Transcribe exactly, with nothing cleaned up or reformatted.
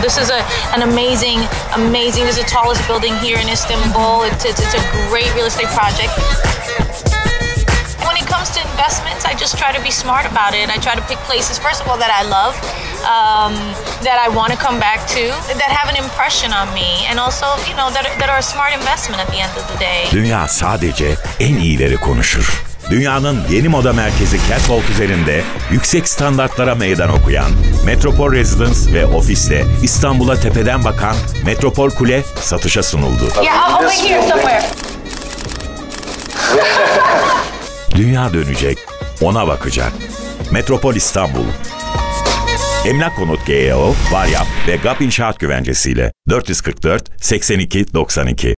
this is a, an amazing, amazing, this is the tallest building here in Istanbul. It's, it's, it's a great real estate project. When it comes to investments, I just try to be smart about it. I try to pick places, first of all, that I love, um, that I want to come back to, that have an impression on me, and also, you know, that, that are a smart investment at the end of the day. Dünya sadece en iyileri konuşur. Dünyanın yeni moda merkezi Catwalk üzerinde yüksek standartlara meydan okuyan, Metropol Residence ve ofisle İstanbul'a tepeden bakan Metropol Kule satışa sunuldu. Yeah, over here somewhere. Dünya dönecek, ona bakacak. Metropol İstanbul. Emlak Konut G E O, Varyap ve G A P İnşaat Güvencesiyle dört yüz kırk dört seksen iki doksan iki.